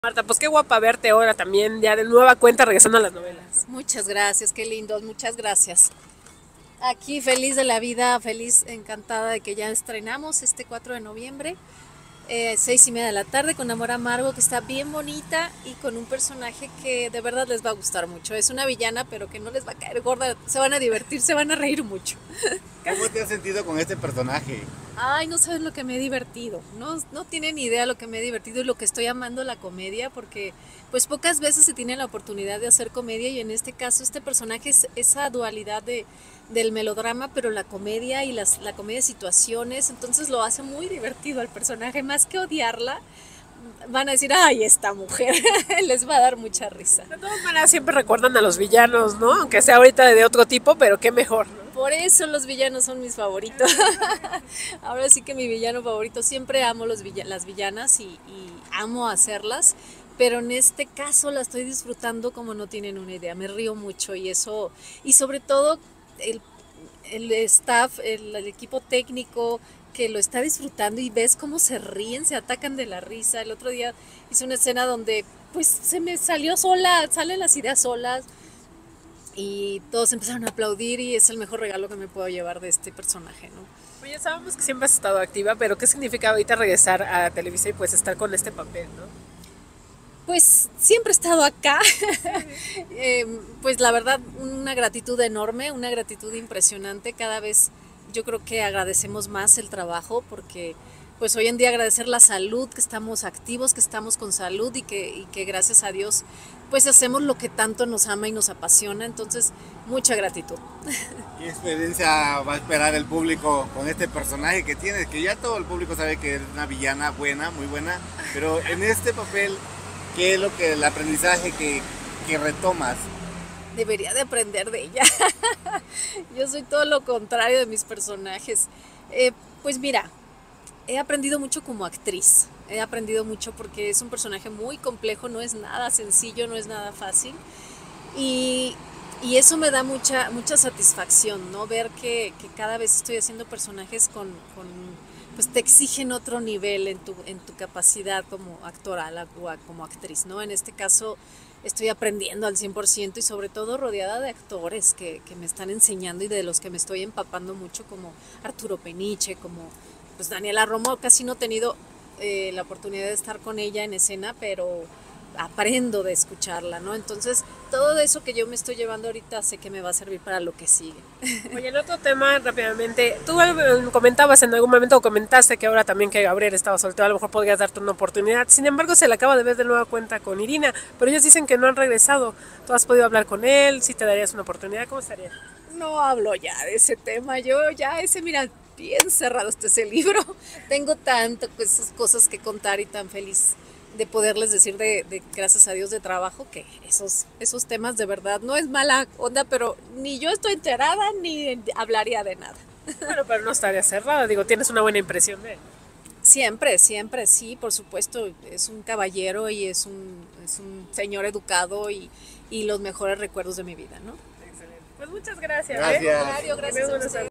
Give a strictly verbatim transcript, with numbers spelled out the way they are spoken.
Marta, pues qué guapa verte ahora también, ya de nueva cuenta regresando a las novelas. Muchas gracias, qué lindos, muchas gracias. Aquí feliz de la vida, feliz, encantada de que ya estrenamos este cuatro de noviembre, eh, seis y media de la tarde, con Amor Amargo, que está bien bonita y con un personaje que de verdad les va a gustar mucho. Es una villana, pero que no les va a caer gorda, se van a divertir, se van a reír mucho. ¿Cómo te has sentido con este personaje? Ay, no sabes lo que me he divertido, no, no tienen idea lo que me he divertido y lo que estoy amando la comedia, porque pues pocas veces se tiene la oportunidad de hacer comedia y en este caso este personaje es esa dualidad de, del melodrama, pero la comedia y las, la comedia de situaciones, entonces lo hace muy divertido al personaje, más que odiarla, van a decir, ay, esta mujer, les va a dar mucha risa. De todas maneras siempre recuerdan a los villanos, ¿no? Aunque sea ahorita de otro tipo, pero qué mejor, ¿no? Por eso los villanos son mis favoritos. Ahora sí que mi villano favorito, siempre amo los vill las villanas y, y amo hacerlas, pero en este caso la estoy disfrutando como no tienen una idea, me río mucho y eso, y sobre todo el, el staff, el, el equipo técnico que lo está disfrutando y ves cómo se ríen, se atacan de la risa. El otro día hice una escena donde pues se me salió sola, salen las ideas solas y todos empezaron a aplaudir y es el mejor regalo que me puedo llevar de este personaje, ¿no? Oye, sabemos que siempre has estado activa, pero ¿qué significa ahorita regresar a Televisa y pues estar con este papel, ¿no? Pues siempre he estado acá, eh, pues la verdad una gratitud enorme, una gratitud impresionante, cada vez yo creo que agradecemos más el trabajo porque pues hoy en día agradecer la salud, que estamos activos, que estamos con salud y que, y que gracias a Dios pues hacemos lo que tanto nos ama y nos apasiona, entonces mucha gratitud. ¿Qué experiencia va a esperar el público con este personaje que tienes? Que ya todo el público sabe que es una villana buena, muy buena, pero en este papel, ¿qué es lo que el aprendizaje que, que retomas? Debería de aprender de ella. Yo soy todo lo contrario de mis personajes. Eh, pues mira, he aprendido mucho como actriz. He aprendido mucho porque es un personaje muy complejo, no es nada sencillo, no es nada fácil. Y, y eso me da mucha, mucha satisfacción, ¿no? Ver que, que cada vez estoy haciendo personajes con, con, pues te exigen otro nivel en tu, en tu capacidad como actoral o como actriz, ¿no? En este caso estoy aprendiendo al cien por ciento y sobre todo rodeada de actores que, que me están enseñando y de los que me estoy empapando mucho, como Arturo Peniche, como pues Daniela Romo. Casi no he tenido eh, la oportunidad de estar con ella en escena, pero aprendo de escucharla, ¿no? Entonces, todo eso que yo me estoy llevando ahorita sé que me va a servir para lo que sigue. Oye, el otro tema rápidamente, tú comentabas en algún momento o comentaste que ahora también que Gabriel estaba soltero, a lo mejor podrías darte una oportunidad. Sin embargo, se le acaba de ver de nueva cuenta con Irina, pero ellos dicen que no han regresado. ¿Tú has podido hablar con él? ¿Si te darías una oportunidad? ¿Cómo estaría? No hablo ya de ese tema, yo ya ese, mira, bien cerrado este ese libro. Tengo tantas pues, cosas que contar y tan feliz de poderles decir de, de gracias a Dios de trabajo que esos, esos temas de verdad no es mala onda, pero ni yo estoy enterada ni hablaría de nada. Bueno, pero no estaría cerrada, digo, tienes una buena impresión de él. Siempre, siempre, sí, por supuesto, es un caballero y es un, es un señor educado y, y los mejores recuerdos de mi vida, ¿no? Excelente. Pues muchas gracias. Gracias. ¿eh? Gracias a ustedes.